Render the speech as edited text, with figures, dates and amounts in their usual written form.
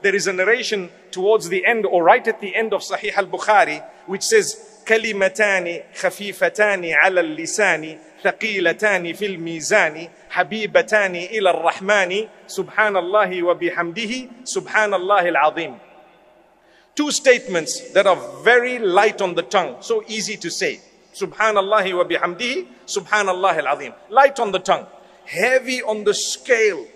there is a narration towards the end or right at the end of Sahih al-Bukhari which says, كلمتان خفيفتان على اللسان ثقيلتان في الميزان حبيبتان إلى الرحمن سبحان الله وبحمده سبحان الله العظيم. Two statements that are very light on the tongue, so easy to say. Subhanallah wa bihamdihi, Subhanallah al-Azim. Light on the tongue, heavy on the scale